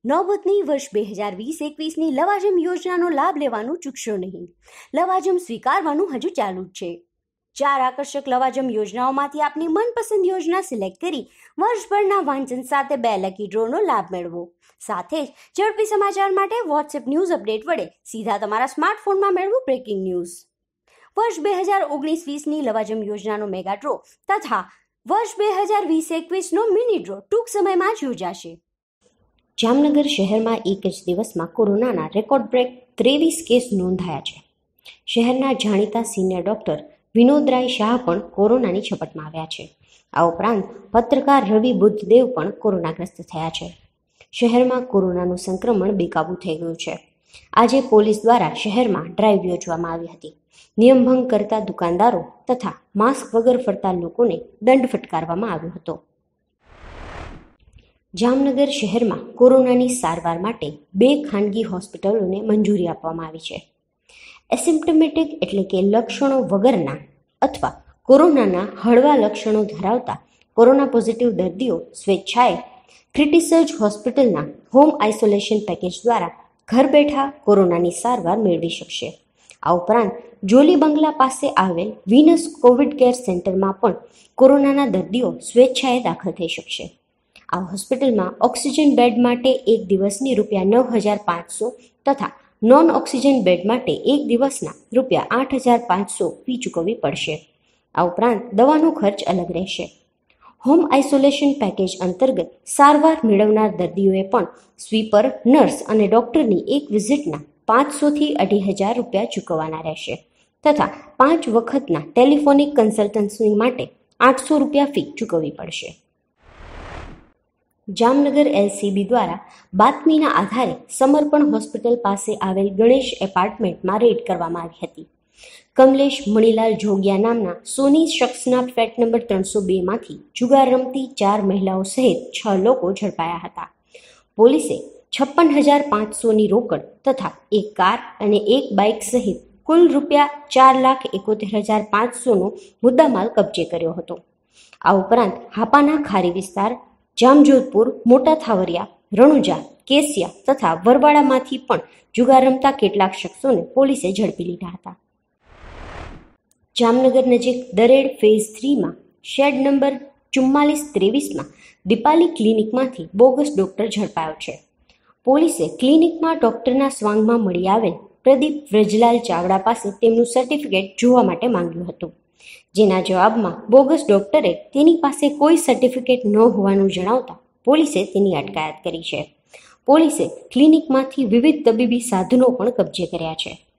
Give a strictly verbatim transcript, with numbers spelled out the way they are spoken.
નોબતની વર્ષ બે હજાર વીસ એકવીસની લવાજમ યોજનાનો લાભ લેવાનું ચૂકશો નહીં. લવાજમ સ્વીકારવાનું હજુ ચાલુ જ છે. ચાર આકર્ષક લવાજમ યોજનાઓમાંથી આપની મનપસંદ યોજના સિલેક્ટ કરી વર્ષભરના વાંચન સાથે બે લકી ડ્રોનો લાભ મેળવો. સાથે જ ઝડપી સમાચાર માટે વોટ્સએપ ન્યૂઝ અપડેટ વડે સીધા તમારા સ્માર્ટફોનમાં મેળવો બ્રેકિંગ ન્યૂઝ. વર્ષ બે હજાર ઓગણીસ વીસની લવાજમ યોજનાનો મેગા ડ્રો તથા વર્ષ બે હજાર વીસ એકવીસનો મિની ડ્રો ટૂંક સમયમાં જ યોજાશે. જામનગર શહેરમાં એક જ દિવસમાં કોરોનાના રેકોર્ડ બ્રેક ત્રેવીસ કેસ નોંધાયા છે. શહેરના જાણીતા સિનિયર ડોક્ટર વિનોદરાય શાહ પણ કોરોનાની ઝપટમાં આવ્યા છે. આ ઉપરાંત પત્રકાર રવિ બુદ્ધદેવ પણ કોરોનાગ્રસ્ત થયા છે. શહેરમાં કોરોનાનું સંક્રમણ બેકાબૂ થઈ ગયું છે. આજે પોલીસ દ્વારા શહેરમાં ડ્રાઈવ યોજવામાં આવી હતી. નિયમભંગ કરતા દુકાનદારો તથા માસ્ક વગર ફરતા લોકોને દંડ ફટકારવામાં આવ્યો હતો. જામનગર શહેરમાં કોરોનાની સારવાર માટે બે ખાનગી હોસ્પિટલોને મંજૂરી આપવામાં આવી છે. એસિમ્પ્ટોમેટિક એટલે કે લક્ષણો વગરના અથવા કોરોનાના હળવા લક્ષણો ધરાવતા કોરોના પોઝિટિવ દર્દીઓ સ્વેચ્છાએ ક્રિટીસર્જ હોસ્પિટલના હોમ આઇસોલેશન પેકેજ દ્વારા ઘર બેઠા કોરોનાની સારવાર મેળવી શકશે. આ ઉપરાંત જોલી બંગલા પાસે આવેલ વિનસ કોવિડ કેર સેન્ટરમાં પણ કોરોનાના દર્દીઓ સ્વેચ્છાએ દાખલ થઈ શકશે. આ હોસ્પિટલમાં ઓક્સિજન બેડ માટે એક દિવસની રૂપિયા નવ હજાર પાંચસો તથા નોન ઓક્સિજન બેડ માટે એક દિવસના રૂપિયા આઠ હજાર પાંચસો ફી ચૂકવવી પડશે. આ ઉપરાંત દવાનો ખર્ચ અલગ રહેશે. હોમ આઇસોલેશન પેકેજ અંતર્ગત સારવાર મેળવનાર દર્દીઓએ પણ સ્વીપર, નર્સ અને ડોક્ટરની એક વિઝિટના પાંચસોથી અઢી હજાર રૂપિયા ચૂકવવાના રહેશે તથા પાંચ વખતના ટેલિફોનિક કન્સલ્ટન્સી માટે આઠસો રૂપિયા ફી ચૂકવવી પડશે. જામનગર એલસીબી દ્વારા બાતમીના આધારે સમર્પણ હોસ્પિટલ પાસે આવેલ ગણેશ એપાર્ટમેન્ટમાં રેડ કરવામાં આવી હતી. કમલેશ મણીલાલ જોગિયા નામના સોની શખ્સના ફ્લેટ નંબર ત્રણસો બેમાંથી જુગાર રમતી ચાર મહિલાઓ સહિત છ લોકો ઝડપાયા હતા. પોલીસે છપ્પન હજાર પાંચસોની રોકડ તથા એક કાર અને એક બાઇક સહિત કુલ રૂપિયા ચાર લાખ એકોતેર હજાર પાંચસોનો મુદ્દામાલ કબજે કર્યો હતો. આ ઉપરાંત હાપાના ખારી વિસ્તાર, જામજોધપુર, મોટા થાવરિયા, રણુજા, કેસિયા તથા વરવાડામાંથી પણ જુગાર રમતા કેટલાક શખ્સોને પોલીસે ઝડપી લીધા હતા. જામનગર નજીક દરેડ ફેઝ થ્રીમાં શેડ નંબર ચુમ્માલીસ ત્રેવીસમાં દીપાલી ક્લિનિકમાંથી બોગસ ડોક્ટર ઝડપાયો છે. પોલીસે ક્લિનિકમાં ડોક્ટરના સ્વાંગમાં મળી આવેલ પ્રદીપ વ્રજલાલ ચાવડા પાસે તેમનું સર્ટિફિકેટ જોવા માટે માંગ્યું હતું, જેના જવાબમાં બોગસ ડોક્ટરે તેની પાસે કોઈ સર્ટિફિકેટ ન હોવાનું જણાવતા પોલીસે તેની અટકાયત કરી છે. પોલીસે ક્લિનિકમાંથી વિવિધ તબીબી સાધનો પણ કબજે કર્યા છે.